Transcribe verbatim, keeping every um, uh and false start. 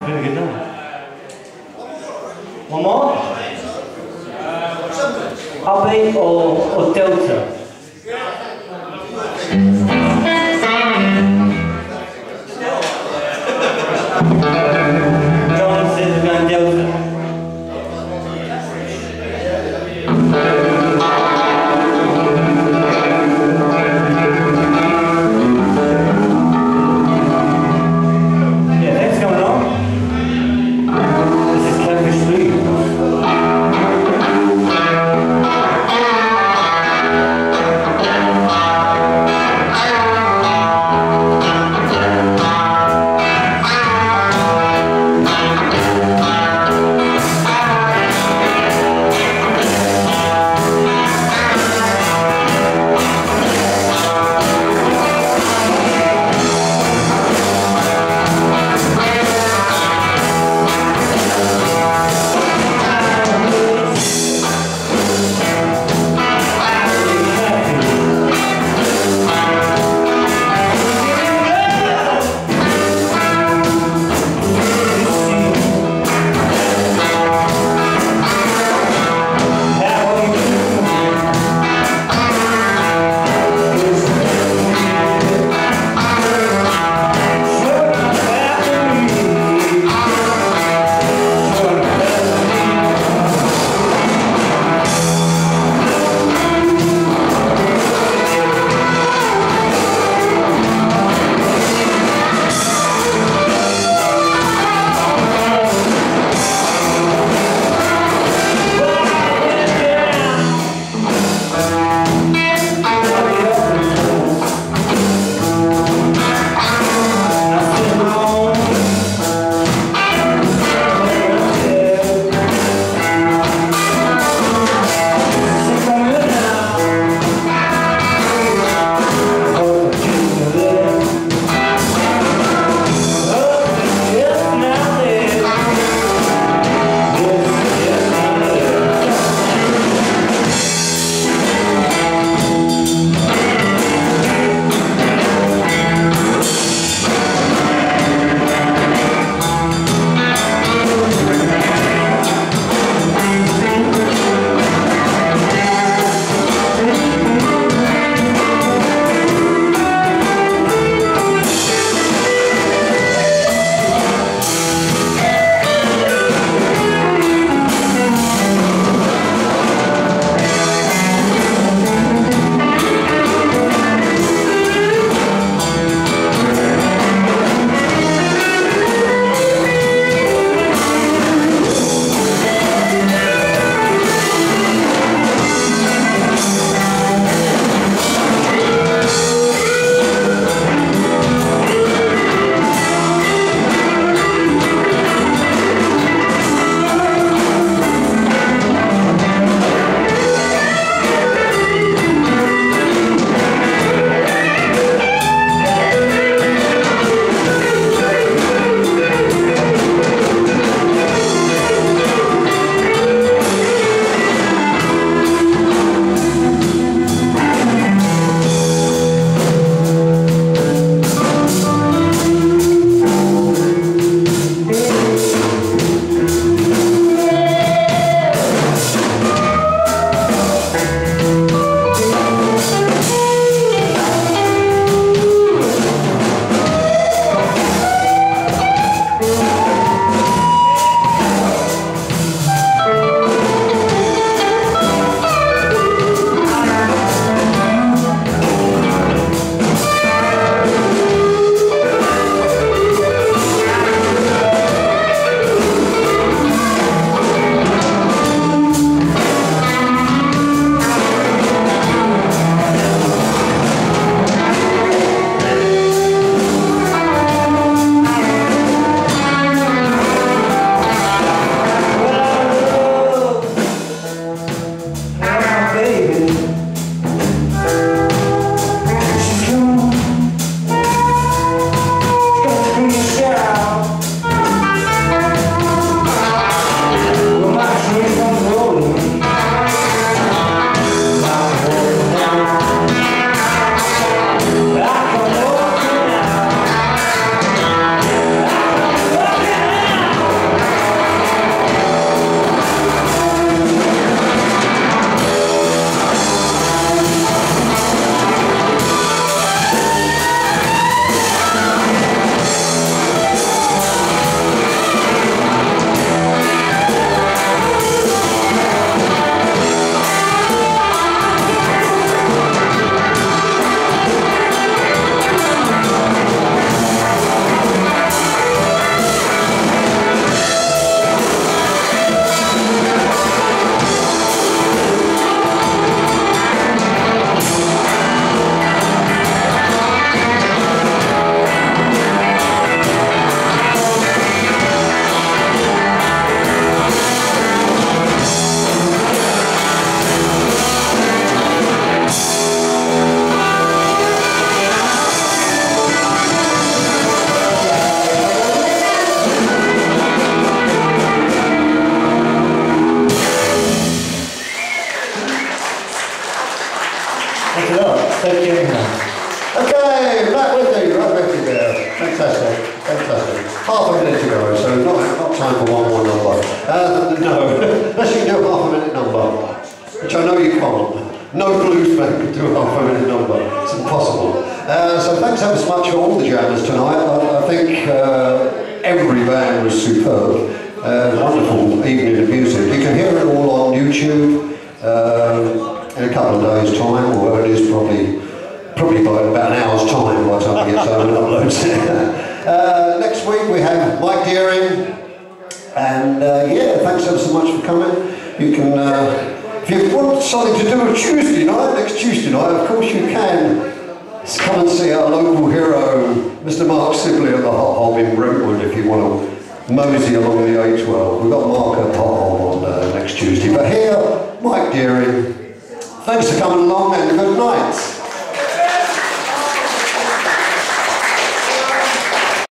Very good night. One more? Upbeat or, or delta? John says we're going delta. minute to go, so not, not time for one more number. Uh, no, unless you can do a half a minute number, which I know you can't. No bluesman can do a half a minute number. It's impossible. Uh, so thanks ever so much for all the jammers tonight. I, I think uh, every band was superb. Uh, wonderful evening of music. You can hear it all on YouTube uh, in a couple of days' time, or it is probably probably by about an hour's time by the time it gets home and uploads it. uh, next week we have Mike Deering, and uh, yeah, thanks ever so much for coming. You can, uh, if you want something to do on Tuesday night, next Tuesday night, of course you can. Come and see our local hero, Mister Mark Sibley at the Hot Hob in Brentwood, if you want to mosey along the A twelve. We've got Mark at Hot Hob on uh, next Tuesday. But here, Mike Deering, thanks for coming along and good night.